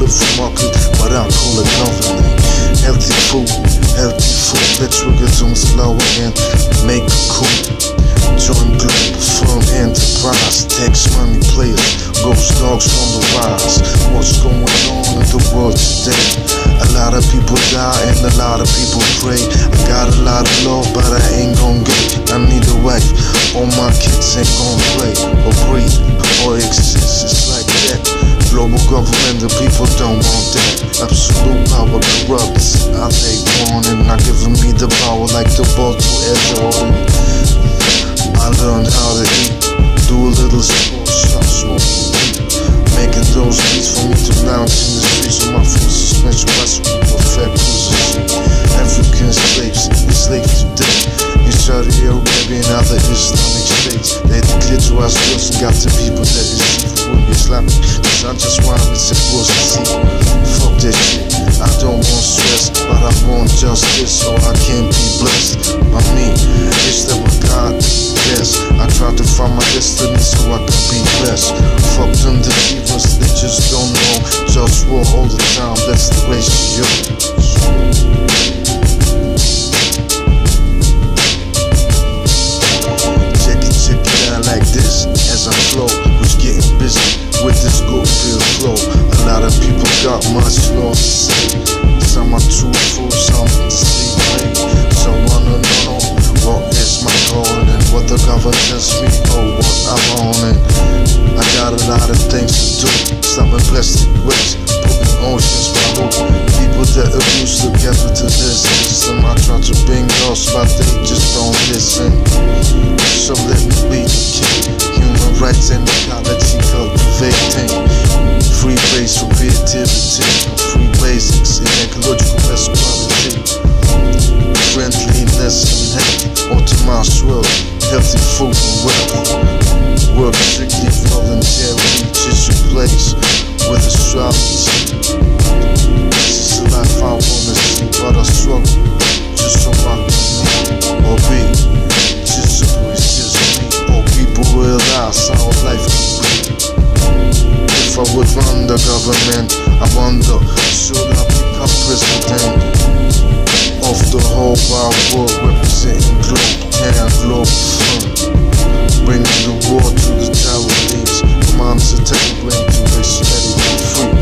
good for market, but I call it government. Healthy food, let's work it on slow and make it cool. Join Globalfirm enterprise, tax money players, GhostDogz on the rise. What's going on in the world today? A lot of people die and a lot of people pray. I got a lot of love, but I ain't gon' get. I need a wife, all my kids ain't gon' play or breathe or exist. It's like that. Global government, the people don't want that. Absolute power corrupts. I take one and not giving me the power like the ball to Jordan. I learned how to eat, do a little sport, stop smoking weed, making those beats for me to lounge in the streets of my full suspension bicycle, perfect position. African slaves, enslaved today in Saudi Arabia and other Islamic states. They declare to us girls and got to people that is evil Islamic. Cause I just want it supposed to see. Fuck that shit, I don't want stress, but I want justice so I can be blessed by me. It's that with God. Yes, I try to find my destiny so I can be blessed. Fuck them deceivers, they just don't know. JustWar all the time, that's the ratio. Check it out like this as I flow. Who's getting busy with this good feel flow? A lot of people got much more to say. Some are too full, some to sleep late. So wanna know what is my calling and what the government tells me, oh what I'm on. And I got a lot of things to do, stopping plastic waste, putting oceans for hope. People that abuse the capitalist system, I try to bring lost, but they just don't listen. So let me be the king. Human rights and ecology cultivating, free base for creativity, free basics in ecological equality, friendliness and hate, optimized wealth, healthy food and wealth. Work strictly voluntarily, just your place with astrology. This is the life I wanna see, but I struggle just so I can live or be. Just so it's just me, or people realize how life can be. If I would run the government, I wonder, should I become president of the whole wide world, representing Globalfirm, bringing the war to the Taiwanese. Mom's a table, brain to race, let it be free.